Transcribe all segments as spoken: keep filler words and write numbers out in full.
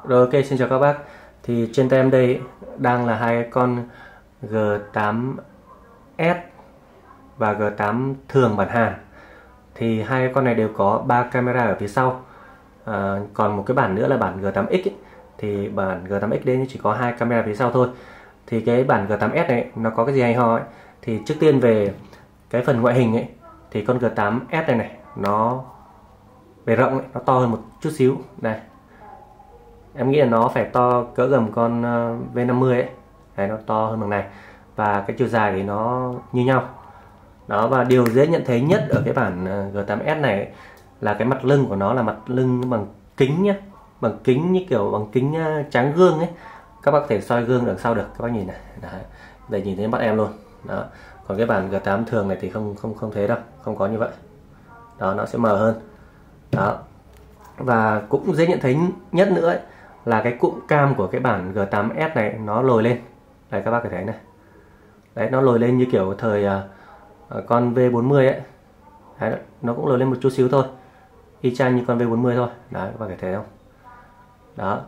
Rồi, ok, xin chào các bác. Thì trên tay em đây đang là hai con G tám S và G tám thường bản Hàn. Thì hai con này đều có ba camera ở phía sau. À, còn một cái bản nữa là bản G tám X ấy, thì bản G tám X đây chỉ có hai camera phía sau thôi. Thì cái bản G tám S này nó có cái gì hay ho ấy. Thì trước tiên về cái phần ngoại hình ấy, thì con G tám S này này nó về rộng ấy, nó to hơn một chút xíu. Đây, em nghĩ là nó phải to cỡ gần con V năm mươi ấy. Đấy, nó to hơn bằng này. Và cái chiều dài thì nó như nhau. Đó, và điều dễ nhận thấy nhất ở cái bản G tám S này ấy, là cái mặt lưng của nó là mặt lưng bằng kính nhé. Bằng kính như kiểu bằng kính tráng gương ấy. Các bác có thể soi gương đằng sau được, các bác nhìn này. Đấy, đây nhìn thấy mắt em luôn. Đó. Còn cái bản G tám thường này thì không không không thế đâu, không có như vậy. Đó, nó sẽ mờ hơn. Đó. Và cũng dễ nhận thấy nhất nữa ấy, là cái cụm cam của cái bản G tám S này nó lồi lên. Đây, các bác có thấy này. Đấy, nó lồi lên như kiểu thời uh, con V bốn mươi ấy. Đấy, nó cũng lồi lên một chút xíu thôi, y chang như con V bốn mươi thôi. Đấy, các bác có thấy không? Đó.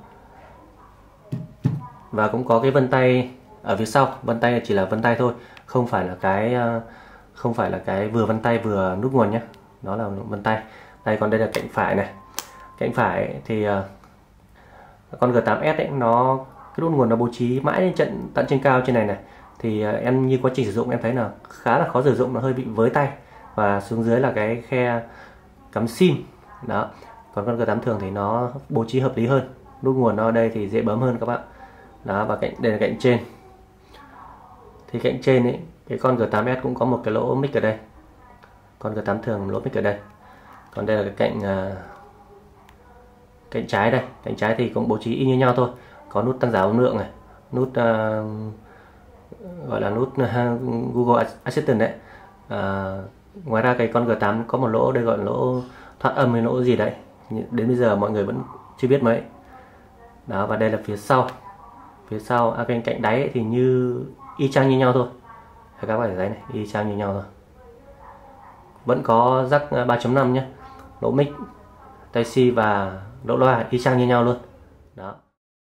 Và cũng có cái vân tay ở phía sau. Vân tay chỉ là vân tay thôi, không phải là cái uh, không phải là cái vừa vân tay vừa nút nguồn nhé. Đó là vân tay. Đây, còn đây là cạnh phải này. Cạnh phải thì uh, con G tám S ấy, nó cái nút nguồn nó bố trí mãi lên trận tận trên cao trên này này. Thì uh, em như quá trình sử dụng em thấy là khá là khó sử dụng, nó hơi bị với tay. Và xuống dưới là cái khe cắm sim. Đó. Còn con G tám thường thì nó bố trí hợp lý hơn. Nút nguồn nó ở đây thì dễ bấm hơn các bạn. Đó, và cạnh đây là cạnh trên. Thì cạnh trên ấy, cái con G tám S cũng có một cái lỗ mic ở đây. Con G tám thường lỗ mic ở đây. Còn đây là cái cạnh uh, cạnh trái đây. Cạnh trái thì cũng bố trí y như nhau thôi. Có nút tăng giảm âm lượng này, nút uh, gọi là nút uh, Google Assistant đấy. Uh, ngoài ra cái con G tám có một lỗ đây gọi là lỗ thoát âm hay lỗ gì đấy. Đến bây giờ mọi người vẫn chưa biết mấy. Đó, và đây là phía sau. Phía sau à, bên cạnh đáy thì như y chang như nhau thôi. Các bạn thấy này, y chang như nhau thôi. Vẫn có jack ba chấm năm nhé, lỗ mic, tai C và lỗ loa y chang như nhau luôn. Đó.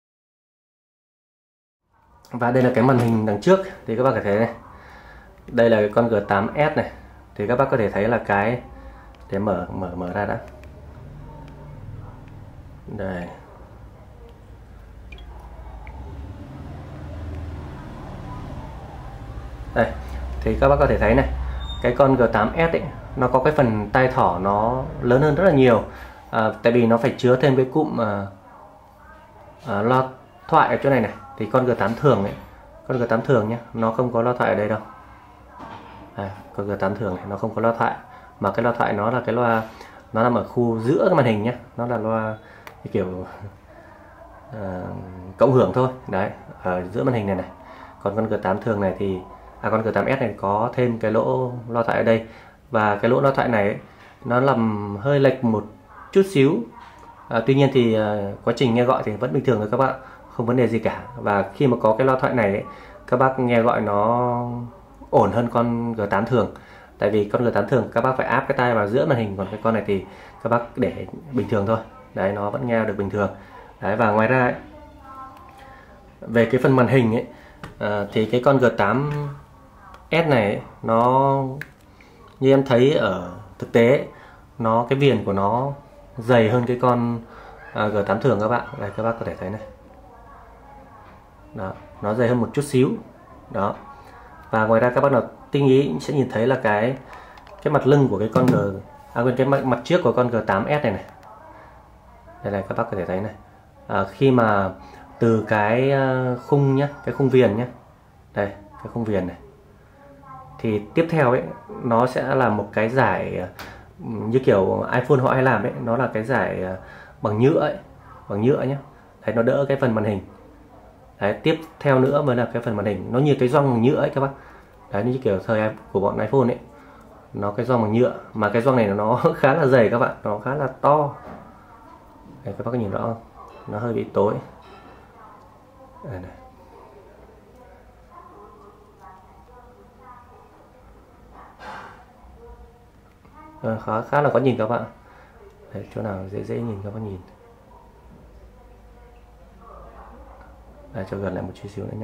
Và đây là cái màn hình đằng trước thì các bạn có thể thấy này. Đây là cái con G tám S này. Thì các bác có thể thấy là cái để mở mở mở ra đã. Đây. Đây, thì các bác có thể thấy này, cái con G tám S ấy, nó có cái phần tai thỏ nó lớn hơn rất là nhiều. À, tại vì nó phải chứa thêm cái cụm à, à, loa thoại ở chỗ này này. Thì con G tám thường ấy, con G tám thường nhé, nó không có loa thoại ở đây đâu. Đây, con G tám thường này nó không có loa thoại, mà cái loa thoại nó là cái loa nó nằm ở khu giữa cái màn hình nhé, nó là loa cái kiểu à, cộng hưởng thôi. Đấy, ở giữa màn hình này này. Còn con G tám thường này thì à, con G tám S này có thêm cái lỗ loa thoại ở đây. Và cái lỗ loa thoại này ấy, nó nằm hơi lệch một chút xíu. à, Tuy nhiên thì à, quá trình nghe gọi thì vẫn bình thường thôi các bạn, không vấn đề gì cả. Và khi mà có cái loa thoại này ấy, các bác nghe gọi nó ổn hơn con G tám thường. Tại vì con G tám thường các bác phải áp cái tai vào giữa màn hình, còn cái con này thì các bác để bình thường thôi. Đấy, nó vẫn nghe được bình thường. Đấy, và ngoài ra ấy, về cái phần màn hình ấy, à, thì cái con G tám S này ấy, nó như em thấy ở thực tế ấy, nó cái viền của nó dày hơn cái con à, G tám thường các bạn. Đây, các bác có thể thấy này. Đó, nó dày hơn một chút xíu. Đó. Và ngoài ra các bác nào tinh ý sẽ nhìn thấy là cái cái mặt lưng của cái con G à quên cái mặt, mặt trước của con G tám S này này. Đây này, các bác có thể thấy này. À, khi mà từ cái khung nhá, cái khung viền nhá. Đây, cái khung viền này. Thì tiếp theo ấy nó sẽ là một cái giải như kiểu iPhone họ hay làm ấy, nó là cái giải bằng nhựa ấy, bằng nhựa nhé. Đấy, nó đỡ cái phần màn hình. Đấy, tiếp theo nữa mới là cái phần màn hình, nó như cái gioăng bằng nhựa ấy các bác. Đấy, như kiểu thời của bọn iPhone ấy, nó cái gioăng bằng nhựa, mà cái gioăng này nó khá là dày các bạn, nó khá là to. Đây, các bác có nhìn rõ không? Nó hơi bị tối. Đây này. À, khá, khá là có nhìn các bạn. Đấy, chỗ nào dễ dễ nhìn các bạn nhìn. Đây, cho gần lại một chút xíu nữa nhé.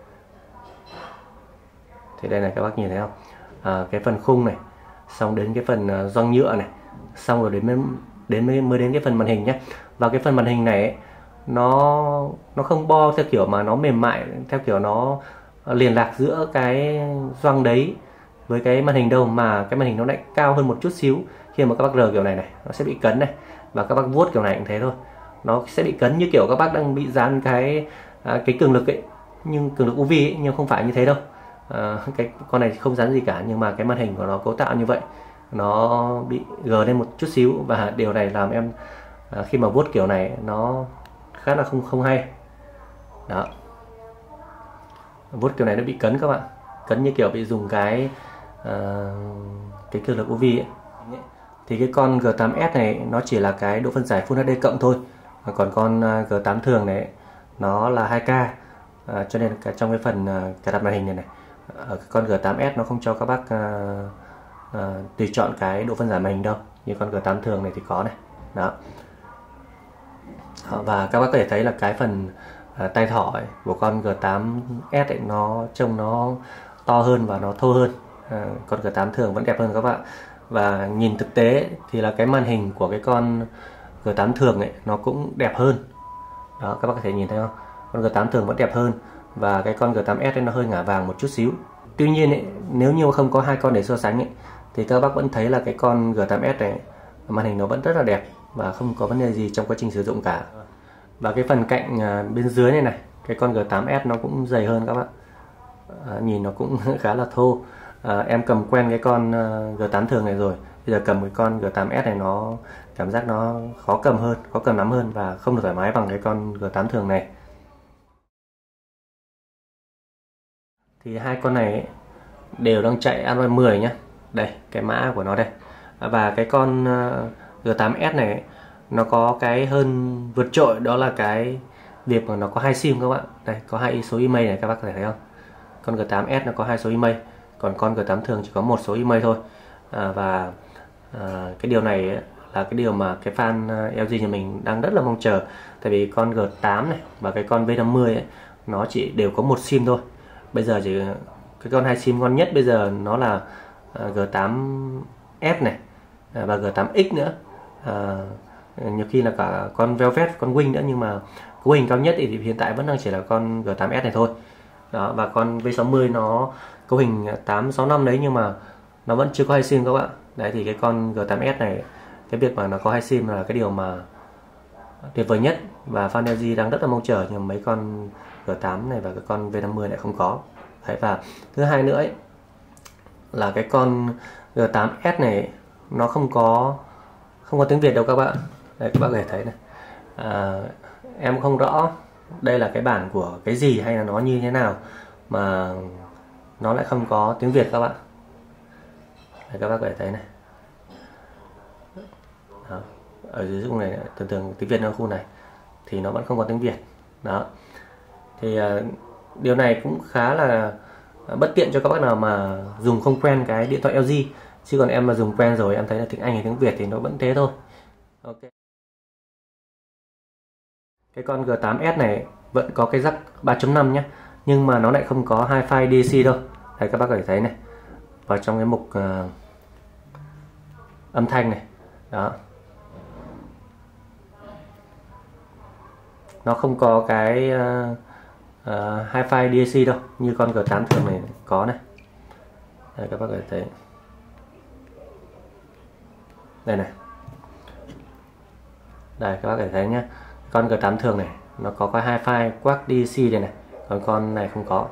Thì đây này các bác nhìn thấy không, à, cái phần khung này, xong đến cái phần uh, gioăng nhựa này, xong rồi đến đến mới, mới đến cái phần màn hình nhé. Và cái phần màn hình này ấy, nó nó không bo theo kiểu mà nó mềm mại, theo kiểu nó liền lạc giữa cái gioăng đấy với cái màn hình đâu, mà cái màn hình nó lại cao hơn một chút xíu. Khi mà các bác rờ kiểu này này, nó sẽ bị cấn này, và các bác vuốt kiểu này cũng thế thôi, nó sẽ bị cấn như kiểu các bác đang bị dán cái à, cái cường lực ấy, nhưng cường lực u vê ấy, nhưng không phải như thế đâu. À, cái con này không dán gì cả, nhưng mà cái màn hình của nó cấu tạo như vậy, nó bị gờ lên một chút xíu, và điều này làm em à, khi mà vuốt kiểu này nó khá là không không hay. Đó, vuốt kiểu này nó bị cấn các bạn, cấn như kiểu bị dùng cái uh, cái cường lực u vê ấy. Thì cái con G tám S này nó chỉ là cái độ phân giải Full hát đê cộng thôi, còn con G tám thường này nó là hai K, à, cho nên cái trong cái phần uh, cài đặt màn hình này này, ở con G tám S nó không cho các bác uh, uh, tùy chọn cái độ phân giải màn hình đâu, như con G tám thường này thì có này. Đó, và các bác có thể thấy là cái phần uh, tay thỏ ấy, của con G tám S ấy, nó trông nó to hơn và nó thô hơn. Uh, con G tám thường vẫn đẹp hơn các bạn. Và nhìn thực tế thì là cái màn hình của cái con G tám thường ấy nó cũng đẹp hơn. Đó, các bác có thể nhìn thấy không, con G tám thường vẫn đẹp hơn, và cái con G tám S ấy nó hơi ngả vàng một chút xíu. Tuy nhiên ấy, nếu như không có hai con để so sánh ấy, thì các bác vẫn thấy là cái con G tám S này màn hình nó vẫn rất là đẹp và không có vấn đề gì trong quá trình sử dụng cả. Và cái phần cạnh bên dưới này này, cái con G tám S nó cũng dày hơn các bạn, à, nhìn nó cũng khá là thô. À, em cầm quen cái con G tám thường này rồi, bây giờ cầm cái con G tám S này nó cảm giác nó khó cầm hơn, khó cầm nắm hơn, và không được thoải mái bằng cái con G tám thường này. Thì hai con này ấy, đều đang chạy Android mười nhá. Đây, cái mã của nó đây. Và cái con G tám S này ấy, nó có cái hơn vượt trội, đó là cái việc mà nó có hai sim các bạn. Đây, có hai số email này, các bác có thể thấy không? Con G tám S nó có hai số email, còn con G tám thường chỉ có một số email thôi. À, và à, cái điều này ấy, là cái điều mà cái fan L G nhà mình đang rất là mong chờ. Tại vì con G tám này và cái con V năm mươi ấy, nó chỉ đều có một sim thôi. Bây giờ chỉ cái con hai sim ngon nhất bây giờ nó là uh, G tám S này uh, và G tám X nữa. Uh, nhiều khi là cả con Velvet, con Wing nữa, nhưng mà cấu hình cao nhất thì hiện tại vẫn đang chỉ là con G tám S này thôi. Đó, và con V sáu mươi nó cấu hình tám sáu năm đấy, nhưng mà nó vẫn chưa có hai sim các bạn. Đấy, thì cái con G tám S này, cái việc mà nó có hai sim là cái điều mà tuyệt vời nhất, và fan L G đang rất là mong chờ, nhưng mấy con G tám này và cái con V năm mươi lại không có. Đấy, và thứ hai nữa ấy, là cái con G tám S này nó không có không có tiếng Việt đâu các bạn. Đây, các bạn có thể thấy này, à, em không rõ đây là cái bản của cái gì hay là nó như thế nào mà nó lại không có tiếng Việt các bạn. Đây, các bác có thể thấy này. Đó, ở dưới khung này thường thường tiếng Việt ở khu này thì nó vẫn không có tiếng Việt. Đó, thì uh, điều này cũng khá là uh, bất tiện cho các bác nào mà dùng không quen cái điện thoại L G. Chứ còn em mà dùng quen rồi, em thấy là tiếng Anh hay tiếng Việt thì nó vẫn thế thôi. Ok, cái con G tám S này vẫn có cái jack ba chấm năm nhé, nhưng mà nó lại không có Hi-Fi D C đâu. Đây, các bác có thể thấy này, vào trong cái mục uh, âm thanh này. Đó, nó không có cái uh, uh, Hi-Fi D C đâu như con G tám thường này có này. Đây, các bác có thể thấy đây này. Đây, các bác có thể thấy nhé, con G tám thường này nó có cái Hi-Fi quát D C đây này, còn con này không có.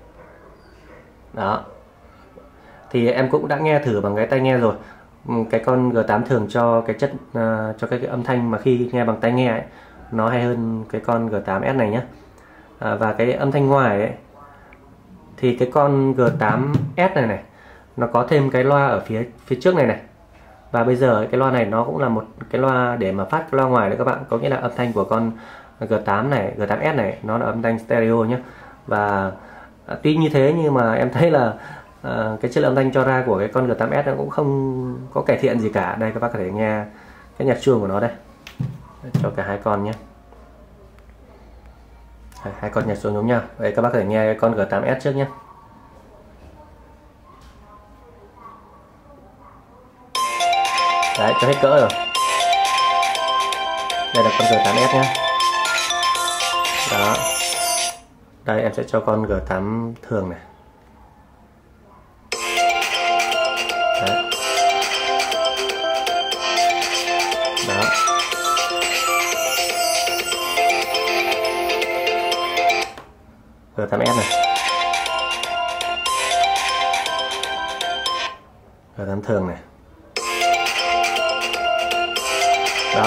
Đó, thì em cũng đã nghe thử bằng cái tai nghe rồi. Cái con G tám thường cho cái chất uh, cho cái, cái âm thanh mà khi nghe bằng tai nghe ấy, nó hay hơn cái con G tám S này nhé. À, và cái âm thanh ngoài ấy, thì cái con G tám S này này nó có thêm cái loa ở phía phía trước này này. Và bây giờ cái loa này nó cũng là một cái loa để mà phát cái loa ngoài đấy các bạn. Có nghĩa là âm thanh của con G tám này, G tám S này nó là âm thanh stereo nhé. Và à, tuy như thế nhưng mà em thấy là à, cái chất lượng âm thanh cho ra của cái con G tám S nó cũng không có cải thiện gì cả. Đây, các bác có thể nghe cái nhạc chuông của nó đây, cho cả hai con nhé. Đấy, hai con nhảy xuống giống nhau. Vậy các bác có thể nghe cái con G tám S trước nhé. Đấy, cho hết cỡ rồi. Đây là con G tám S nhé. Đó. Đây em sẽ cho con G tám thường này. Đấy. Đó. G tám S này. G tám thường này. Đó.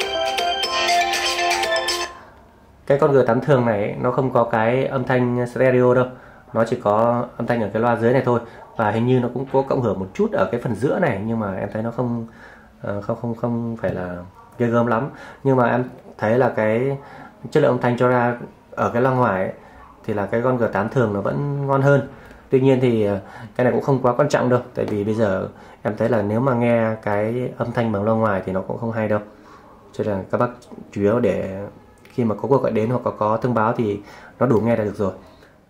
Cái con G tám thường này nó không có cái âm thanh stereo đâu, nó chỉ có âm thanh ở cái loa dưới này thôi, và hình như nó cũng có cộng hưởng một chút ở cái phần giữa này, nhưng mà em thấy nó không không không không phải là ghê gớm lắm. Nhưng mà em thấy là cái chất lượng âm thanh cho ra ở cái loa ngoài ấy, thì là cái con G tám thường nó vẫn ngon hơn. Tuy nhiên thì cái này cũng không quá quan trọng đâu, tại vì bây giờ em thấy là nếu mà nghe cái âm thanh bằng loa ngoài thì nó cũng không hay đâu. Cho nên là các bác chủ yếu để khi mà có cuộc gọi đến hoặc có, có thông báo thì nó đủ nghe là được rồi.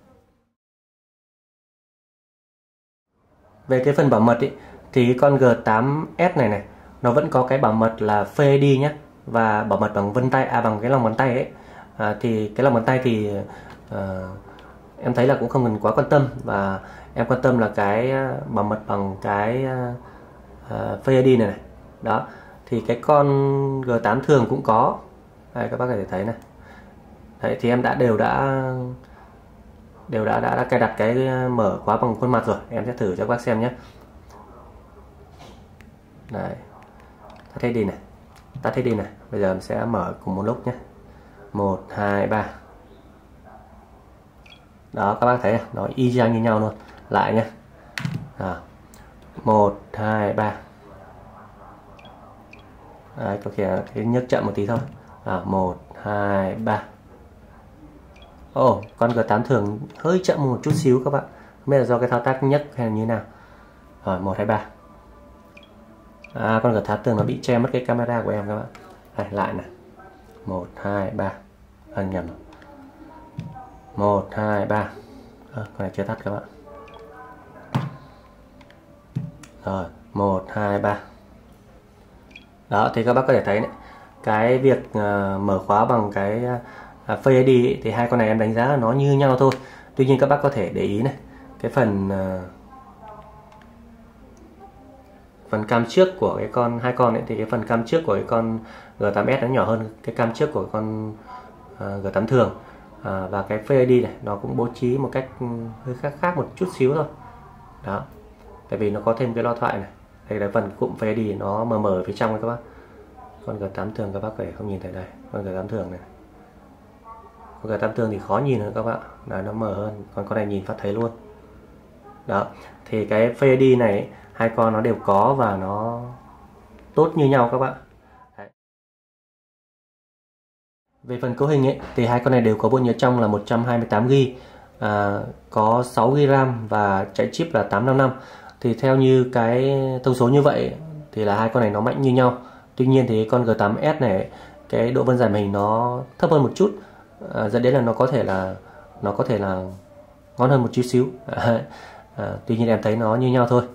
Về cái phần bảo mật ý, thì con G tám S này này nó vẫn có cái bảo mật là Face ai đi nhé, và bảo mật bằng vân tay, à bằng cái lòng bàn tay ấy. À, thì cái lòng bàn tay thì à, em thấy là cũng không cần quá quan tâm, và em quan tâm là cái bảo mật bằng cái uh, Face ai đi này, này. Đó. Thì cái con G tám thường cũng có. Đây, các bác có thể thấy này. Đấy, thì em đã đều đã đều đã đã, đã cài đặt cái mở khóa bằng khuôn mặt rồi. Em sẽ thử cho các bác xem nhé. Đấy. Tắt hết đi này. Tắt hết đi này. Bây giờ em sẽ mở cùng một lúc nhé. một, hai, ba. Đó, các bác thấy này, nó y chang như nhau luôn. Lại nhé. À. một, hai, ba. Đấy, có khi là cái nhấc chậm một tí thôi. À, một, hai, ba. Ồ, oh, con G tám thường hơi chậm một chút xíu các bạn. Không biết là do cái thao tác nhấc hay là như thế nào. Rồi, một, hai, ba. À, con G tám thường nó bị che mất cái camera của em các bạn. Đây, lại này. một, hai, ba. À, nhầm. một, hai, ba. À, con này chưa tắt các bạn. Rồi, một, hai, ba. Đó, thì các bác có thể thấy đấy, cái việc uh, mở khóa bằng cái uh, Face ai đi ấy, thì hai con này em đánh giá là nó như nhau thôi. Tuy nhiên các bác có thể để ý này, cái phần uh, phần cam trước của cái con hai con ấy, thì cái phần cam trước của cái con G tám S nó nhỏ hơn cái cam trước của con uh, G tám thường. uh, và cái Face ai đi này nó cũng bố trí một cách hơi khác khác một chút xíu thôi. Đó, tại vì nó có thêm cái loa thoại này. Đây là phần cụm Face ai đi nó mờ mờ ở phía trong này các bác. Con G tám thường các bác có thể không nhìn thấy đây, con G tám thường này. Con G tám thường thì khó nhìn hơn các bạn, là nó mờ hơn, còn con này nhìn phát thấy luôn. Đó, thì cái Face ai đi này hai con nó đều có và nó tốt như nhau các bạn. Đấy. Về phần cấu hình ấy thì hai con này đều có bộ nhớ trong là một trăm hai mươi tám gi ga bai, à, có sáu gi ga bai RAM và chạy chip là tám năm năm. Thì theo như cái thông số như vậy thì là hai con này nó mạnh như nhau. Tuy nhiên thì con G tám S này cái độ分giải màn hình nó thấp hơn một chút, à, dẫn đến là nó có thể là nó có thể là ngon hơn một chút xíu. À, à, tuy nhiên em thấy nó như nhau thôi.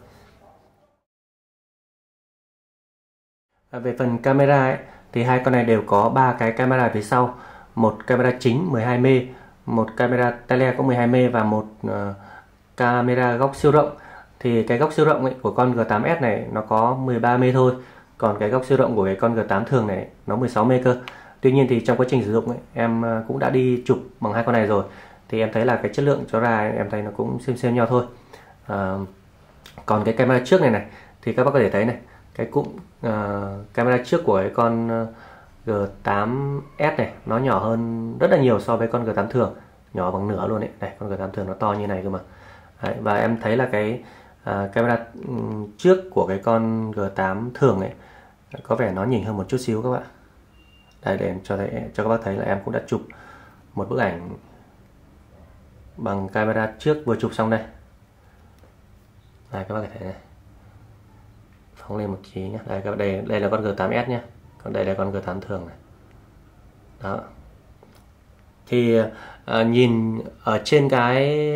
À, về phần camera ấy, thì hai con này đều có ba cái camera phía sau, một camera chính mười hai mê, một camera tele có mười hai mê và một uh, camera góc siêu rộng. Thì cái góc siêu rộng ấy, của con G tám S này nó có mười ba mê thôi, còn cái góc siêu rộng của cái con G tám thường này nó mười sáu mê cơ. Tuy nhiên thì trong quá trình sử dụng ấy, em cũng đã đi chụp bằng hai con này rồi, thì em thấy là cái chất lượng cho ra em thấy nó cũng xem xem nhau thôi. À, còn cái camera trước này này thì các bác có thể thấy này, cái cụm uh, camera trước của cái con G tám S này nó nhỏ hơn rất là nhiều so với con G tám thường, nhỏ bằng nửa luôn đấy. Đây, con G tám thường nó to như này cơ mà. Đấy, và em thấy là cái uh, camera trước của cái con G tám thường này có vẻ nó nhỉnh hơn một chút xíu các bạn. Đây, để cho thấy, cho các bác thấy là em cũng đã chụp một bức ảnh bằng camera trước vừa chụp xong đây. Đây, các bác có thể thấy này, phóng lên một tí nhé. Đây, các bạn, đây, đây là con G tám S nhé, còn đây là con G tám thường này. Đó. Thì à, nhìn ở trên cái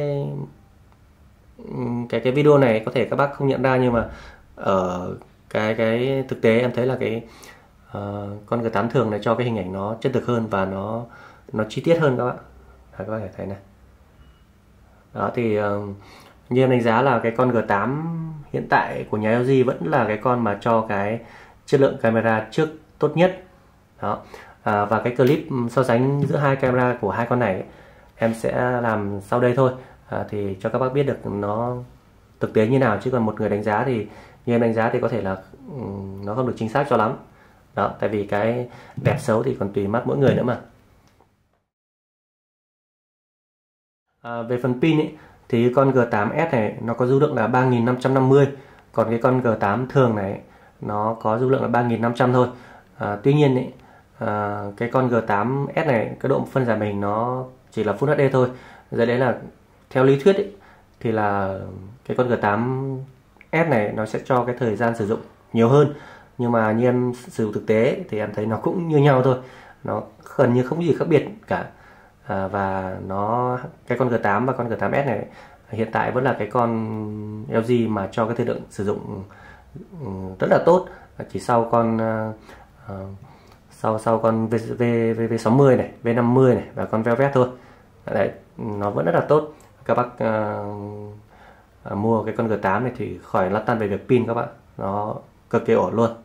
cái cái video này có thể các bác không nhận ra, nhưng mà ở cái cái thực tế em thấy là cái uh, con G tám thường này cho cái hình ảnh nó chân thực hơn và nó nó chi tiết hơn các bạn. Đấy, các bạn có thể thấy này. Đó thì uh, như em đánh giá là cái con G tám hiện tại của nhà L G vẫn là cái con mà cho cái chất lượng camera trước tốt nhất. Đó. À, và cái clip so sánh giữa hai camera của hai con này em sẽ làm sau đây thôi, à, thì cho các bác biết được nó thực tế như nào, chứ còn một người đánh giá thì như em đánh giá thì có thể là um, nó không được chính xác cho lắm. Đó, tại vì cái đẹp xấu thì còn tùy mắt mỗi người nữa mà. À, về phần pin ấy, thì con G tám S này nó có lưu lượng là ba nghìn năm trăm năm mươi, còn cái con G tám thường này nó có lưu lượng là ba nghìn năm trăm thôi. À, tuy nhiên ấy, à, cái con G tám S này cái độ phân giải màn hình nó chỉ là Full hát đê thôi. Vậy đấy là theo lý thuyết ấy, thì là cái con G tám S này nó sẽ cho cái thời gian sử dụng nhiều hơn, nhưng mà như em sử dụng thực tế thì em thấy nó cũng như nhau thôi, nó gần như không có gì khác biệt cả. À, và nó cái con G tám và con G tám S này hiện tại vẫn là cái con L G mà cho cái thời lượng sử dụng rất là tốt, chỉ sau con uh, sau sau con V V V sáu mươi này, V năm mươi này và con Velvet thôi. Đấy, nó vẫn rất là tốt. Các bác uh, uh, mua cái con G tám này thì khỏi lăn tăn về việc pin các bạn, nó cực kỳ ổn luôn.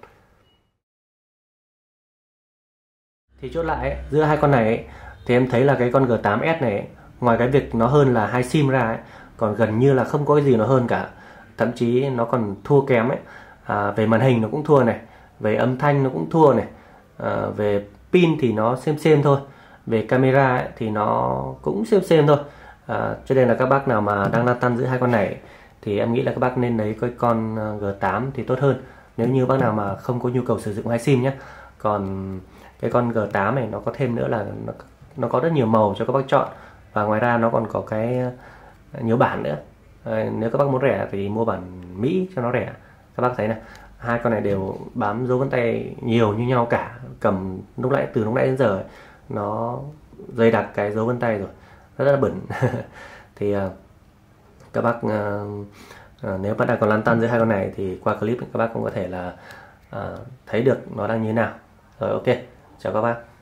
Thì chốt lại ấy, giữa hai con này ấy, thì em thấy là cái con G tám S này ấy, ngoài cái việc nó hơn là hai sim ra ấy, còn gần như là không có cái gì nó hơn cả, thậm chí nó còn thua kém ấy. À, về màn hình nó cũng thua này, về âm thanh nó cũng thua này, à, về pin thì nó xem xem thôi, về camera ấy, thì nó cũng xem xem thôi. À, cho nên là các bác nào mà đang lăn tăn giữa hai con này thì em nghĩ là các bác nên lấy cái con G tám thì tốt hơn, nếu như bác nào mà không có nhu cầu sử dụng hai sim nhé. Còn cái con G tám này nó có thêm nữa là nó, nó có rất nhiều màu cho các bác chọn, và ngoài ra nó còn có cái nhiều bản nữa. À, nếu các bác muốn rẻ thì mua bản Mỹ cho nó rẻ. Các bác thấy này, hai con này đều bám dấu vân tay nhiều như nhau cả, cầm lúc nãy từ lúc nãy đến giờ ấy, nó dày đặc cái dấu vân tay rồi, rất là bẩn. Thì uh, các bác uh, uh, nếu bạn đang còn lăn tăn giữa hai con này thì qua clip các bác cũng có thể là uh, thấy được nó đang như thế nào. Rồi, ok, chào các bác.